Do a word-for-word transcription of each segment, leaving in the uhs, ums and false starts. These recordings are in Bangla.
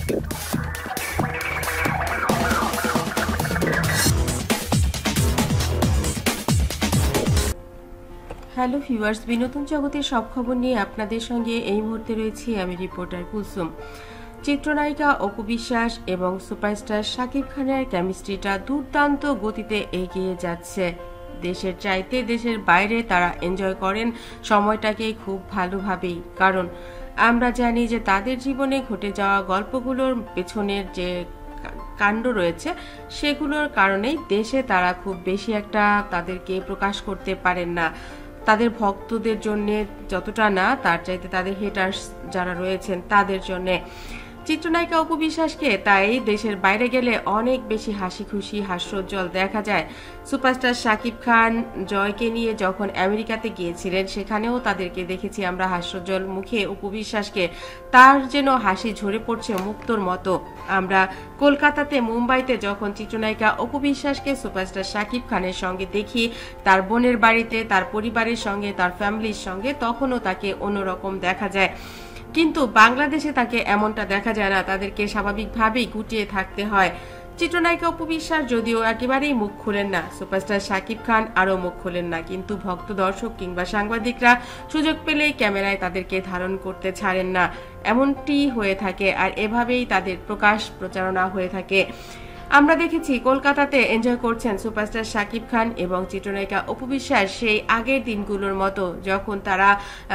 হ্যালো ভিউয়ার্স, বিনোদন জগতের সব খবর নিয়ে আপনাদের সঙ্গে এই মুহূর্তে রয়েছি আমি রিপোর্টার কুলসুম। চিত্রনায়িকা অপু বিশ্বাস এবং সুপারস্টার শাকিব খানের কেমিস্ট্রিটা দুর্দান্ত গতিতে এগিয়ে যাচ্ছে। দেশের চাইতে দেশের বাইরে তারা এনজয় করেন সময়টাকে খুব ভালোভাবেই, কারণ আমরা জানি যে তাদের জীবনে ঘটে যাওয়া গল্পগুলোর পেছনের যে কাণ্ড রয়েছে সেগুলোর কারণেই দেশে তারা খুব বেশি একটা তাদেরকে প্রকাশ করতে পারেন না। তাদের ভক্তদের জন্য যতটা না, তার চাইতে তাদের হেটার্স যারা রয়েছেন তাদের জন্য। চিত্রনায়িকা অপু বিশ্বাসকে তাই দেশের বাইরে গেলে অনেক বেশি হাসি খুশি হাস্যোজ্জ্বল দেখা যায়। সুপারস্টার শাকিব খান জয়কে নিয়ে যখন আমেরিকাতে গিয়েছিলেন সেখানেও তাদেরকে দেখেছি আমরা হাস্যোজ্জ্বল মুখে অপু বিশ্বাসকে, তার যেন হাসি ঝরে পড়ছে মুক্তোর মতো। আমরা কলকাতাতে মুম্বাইতে যখন চিত্রনায়িকা অপু বিশ্বাসকে সুপারস্টার শাকিব খানের সঙ্গে দেখি তার বোনের বাড়িতে, তার পরিবারের সঙ্গে, তার ফ্যামিলির সঙ্গে, তখনও তাকে অন্যরকম দেখা যায়। কিন্তু বাংলাদেশে তাকে এমনটা দেখা যায় না, তাদেরকে স্বাভাবিকভাবেই গুটিয়ে থাকতে হয়। চিত্রনায়িকা অপু বিশ্বাস যদিও একেবারেই মুখ খুলেন না, সুপারস্টার শাকিব খান আরও মুখ খুলেন না, কিন্তু ভক্ত দর্শক কিংবা সাংবাদিকরা সুযোগ পেলেই ক্যামেরায় তাদেরকে ধারণ করতে ছাড়েন না। এমনটি হয়ে থাকে আর এভাবেই তাদের প্রকাশ প্রচারণা হয়ে থাকে। আমরা দেখেছি কলকাতাতে এনজয় করছেন সুপারস্টার শাকিব খান এবং চিত্রনায়িকা অপু বিশ্বাস সেই আগের দিনগুলোর মতো, যখন তারা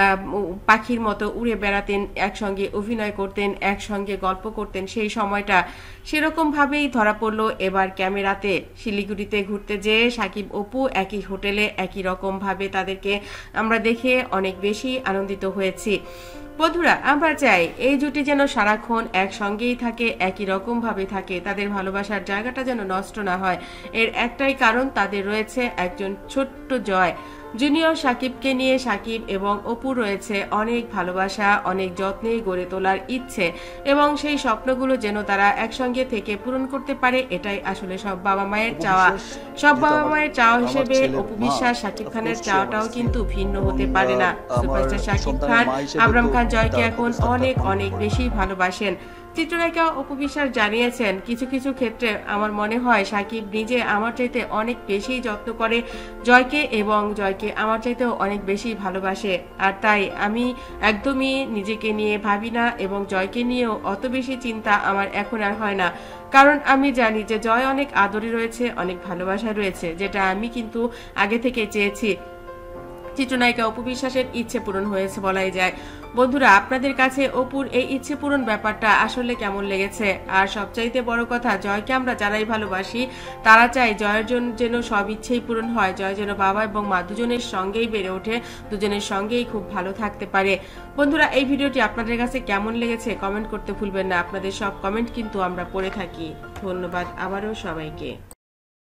পাখির মতো উড়ে বেড়াতেন, একসঙ্গে অভিনয় করতেন, একসঙ্গে গল্প করতেন। সেই সময়টা সেরকম ভাবেই ধরা পড়লো এবার ক্যামেরাতে। শিলিগুড়িতে ঘুরতে যেয়ে শাকিব অপু একই হোটেলে একই রকম ভাবে তাদেরকে আমরা দেখে অনেক বেশি আনন্দিত হয়েছি। বন্ধুরা, আমরা চাই এই জুটি যেন সারাক্ষণ একসঙ্গেই থাকে, একই রকম ভাবে থাকে, তাদের ভালোবাসার জায়গাটা যেন নষ্ট না হয়। এর একটাই কারণ, তাদের রয়েছে একজন ছোট্ট জয়। জুনিয়র শাকিবকে নিয়ে শাকিব এবং অপু রয়েছে অনেক ভালোবাসা, অনেক যত্নে গড়ে তোলার ইচ্ছে, এবং সেই স্বপ্নগুলো যেন তারা একসঙ্গে থেকে পূরণ করতে পারে, এটাই আসলে সব বাবা মায়ের চাওয়া। সব বাবা মায়ের চাওয়া হিসেবে অপু বিশ্বাস শাকিব খানের চাওয়াটাও কিন্তু ভিন্ন হতে পারে না। সুপারস্টার শাকিব খান আবরাম খান জয়কে এখন অনেক অনেক বেশি ভালোবাসেন। চিত্রনায়িকা অপু বিশ্বাস জানিয়েছেন, কিছু কিছু ক্ষেত্রে আমার মনে হয় শাকিব নিজে আমার চাইতে অনেক বেশি যত্ন করে জয়কে এবং জয়কে আমার চাইতেও অনেক বেশি ভালোবাসে। আর তাই আমি একদমই নিজেকে নিয়ে ভাবি না এবং জয়কে নিয়েও অত বেশি চিন্তা আমার এখন আর হয় না, কারণ আমি জানি যে জয় অনেক আদরে রয়েছে, অনেক ভালোবাসা রয়েছে, যেটা আমি কিন্তু আগে থেকে চেয়েছি। চিত্রনায়িকা অপু বিশ্বাসের ইচ্ছে পূরণ হয়েছে বলাই যায়। বন্ধুরা, আপনাদের কাছে অপুর এই ইচ্ছে পূরণ ব্যাপারটা আসলে কেমন লেগেছে? আর সবচাইতে বড় কথা, জয়কে আমরা যারাই ভালোবাসি তারা চাই জয়ের জন্য যেন সব ইচ্ছেই পূরণ হয়, জয় যেন বাবা এবং মা দুজনের সঙ্গেই বেড়ে ওঠে, দুজনের সঙ্গেই খুব ভালো থাকতে পারে। বন্ধুরা, এই ভিডিওটি আপনাদের কাছে কেমন লেগেছে কমেন্ট করতে ভুলবেন না, আপনাদের সব কমেন্ট কিন্তু আমরা পড়ে থাকি। ধন্যবাদ আবারও সবাইকে।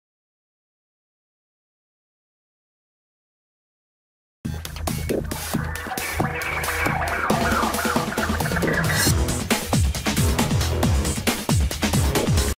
you